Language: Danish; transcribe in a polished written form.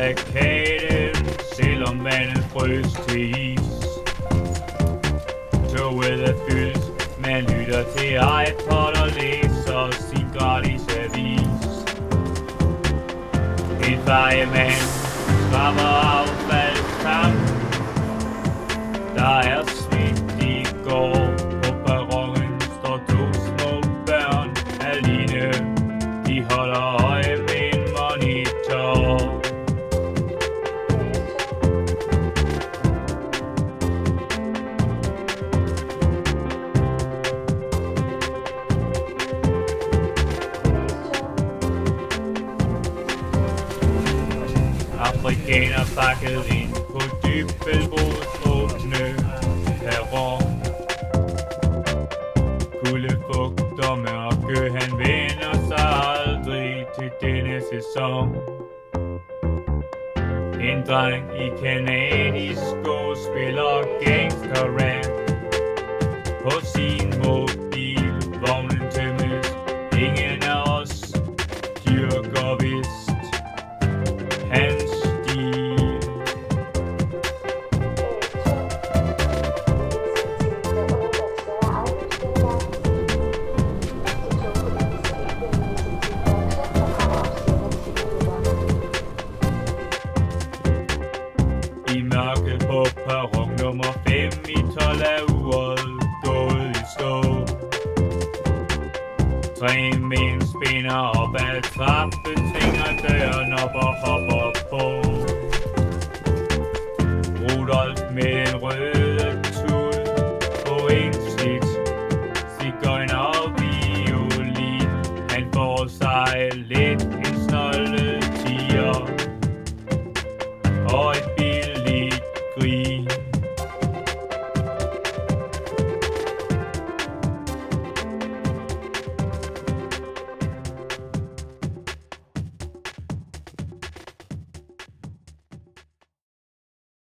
plakaten, selvom vandet frøs til is. Toget er fyldt, man lytter til iPod og læser sin gratis avis. En fejemand skrabber affaldstank. Der er smidt i går. På perronen står to små børn alene. De holder øje med en monitor. Afrikaner pakket ind på Dybbølbros åbne perron. Kulde, fugt og mørke, han vender sig aldrig til denne sæson. En dreng i kanadisk sko spiller gangsterrap på sin mobil. Vognen tømmes, ingen af os dyrker vist hans stil. I mørket på perron nummer 5 i 12 er uret gået i stå. 3 mænd spænder op ad trappen, tvinger døren op og hopper på. Rudolf med den røde tud på en slidt, cigøjner og violin. Han får